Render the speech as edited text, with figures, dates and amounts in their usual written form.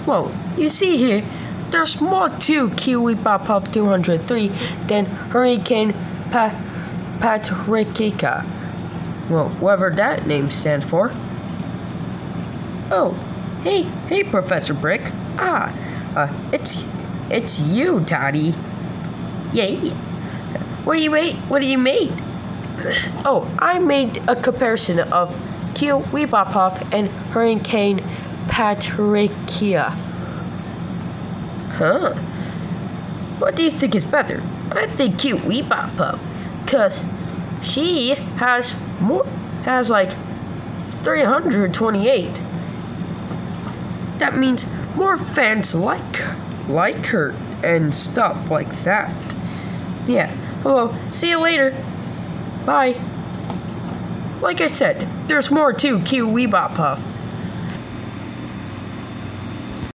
Well, you see here, there's more to weebopuff 203 than Hurricane Patricia. Well, whatever that name stands for. Oh, hey, Professor Brick. It's you, Toddy. Yay. What do you made? Oh, I made a comparison of weebopuff and Hurricane Patricia. Huh? What do you think is better? I think weebopuff, cause she has like 328. That means more fans like her and stuff like that. Yeah. Hello. See you later. Bye. Like I said, there's more to weebopuff.